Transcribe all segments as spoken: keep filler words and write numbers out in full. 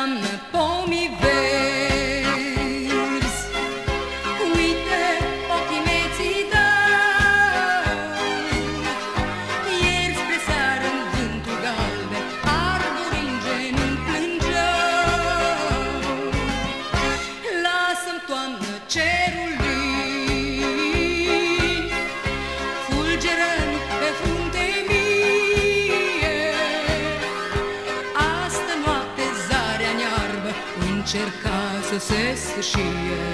toamnă pomii verzi. Uite ochii mei ți dau, ieri spre seară în vântul galben arbori în genunchi plângeau. Lasă-mi, toamnă, cerul lin, fulgerând pe frunte mie. Astă noapte zarea în-iarbă încerca să se sfâșie.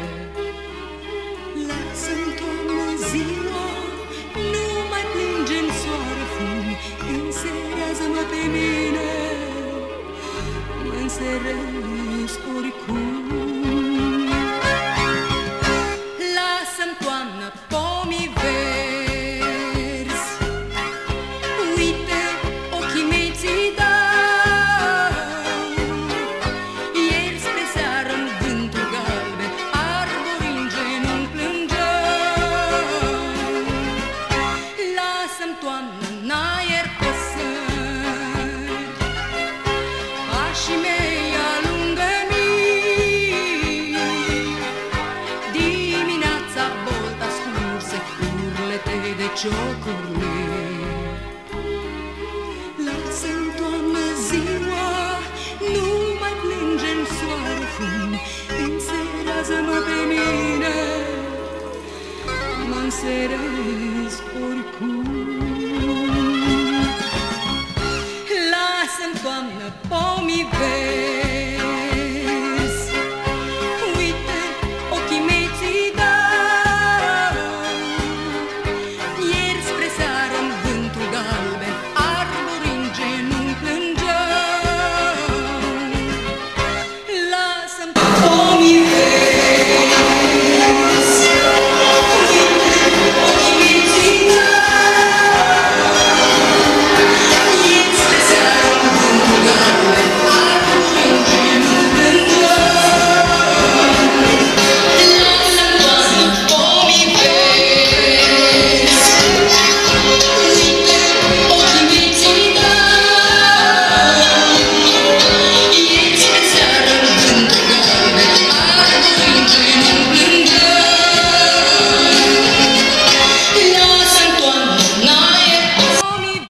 Lasă-mi, toamnă, ziua, nu mai plânge în soare fum, înserează-mă pe mine, mă înserez oricum. Lasă-mi, toamnă, pomii verzi, uite ochii mei ți dau, ieri spre seară în vântul galben arbori în genunchi plângeau. Lasă-mi, toamnă, n-aer păsări, pașii mei alungă mii. Dimineața bolta scurse, urlete de ciocuri.